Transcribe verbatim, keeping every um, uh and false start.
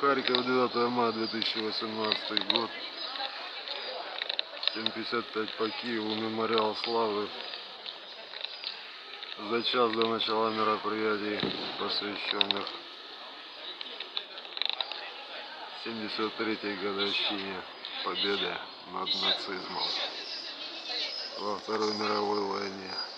Харьков, девятое мая две тысячи восемнадцатый год. семь пятьдесят пять по Киеву, мемориал славы. За час до начала мероприятий, посвященных семьдесят третьей годовщине победы над нацизмом во Второй мировой войне.